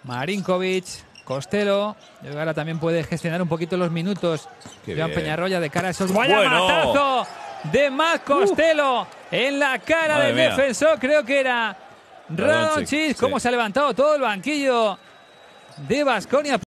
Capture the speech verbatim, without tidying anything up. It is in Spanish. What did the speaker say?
Marinkovic, Costello. Yo ahora también puede gestionar un poquito los minutos. Qué Joan bien. Peñarroya de cara a esos. ¡Vaya Bueno. matazo de Marc Costello! Uh. En la cara Madre del mía. defensor, creo que era Radonjic. sí. Cómo se ha levantado todo el banquillo de Baskonia.